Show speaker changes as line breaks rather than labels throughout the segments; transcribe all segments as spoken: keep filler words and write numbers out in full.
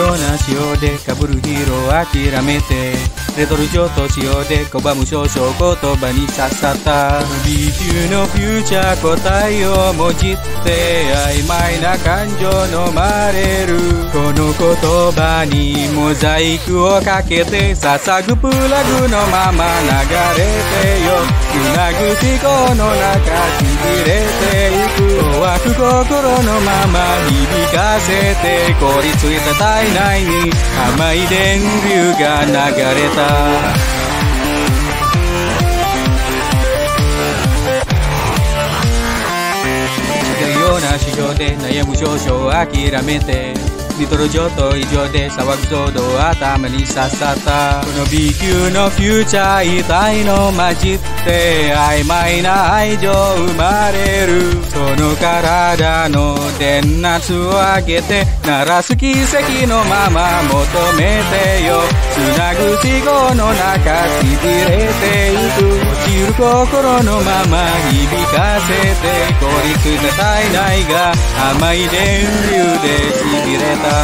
ような潮でかぶるヒーロー諦めてレトル上と潮で拒む少々言葉に刺さった B 級のフューチャー答えをもじって曖昧な感情飲まれるこの言葉にモザイクをかけて捧ぐプラグのまま流れてよつなぐ思考の中ちぎれていく怖く心のまま響かせて凍りついた体内に甘い電流が流れたような市場で悩む少々諦めてニトロ上と異常で騒ぐ騒動頭に刺さったこの B 級のフューチャー遺体の混じって曖昧な愛情生まれるその体の電圧を上げて鳴らす奇跡のまま求めてよつなぐ思考の中ちぎれていく落ちる心のまま響かせて凍りついた体内が甘い電流でちぎれた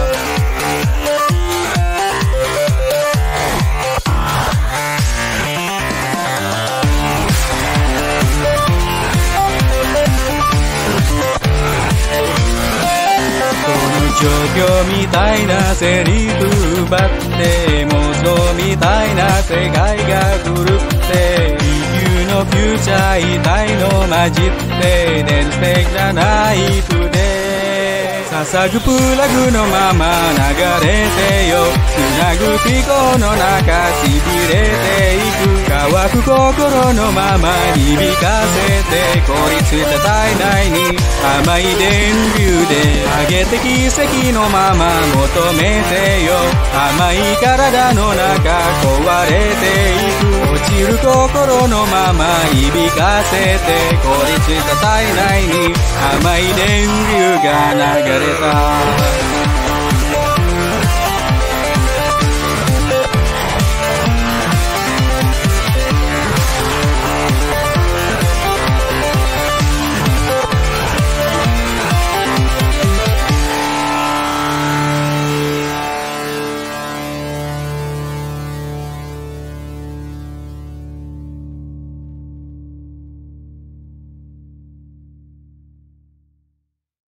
状況みたいなセリフ奪って妄想みたいな世界が狂って地球のフューチャー遺体の混じって電子的なナイフで捧ぐプラグのまま流れてよつなぐ思考の中ちぎれていく乾く心のまま響かせて凍りついた体内に甘い電流で上げて奇跡のまま求めてよ甘い体の中壊れていく落ちる心のまま響かせて凍りついた体内に甘い電流が流れた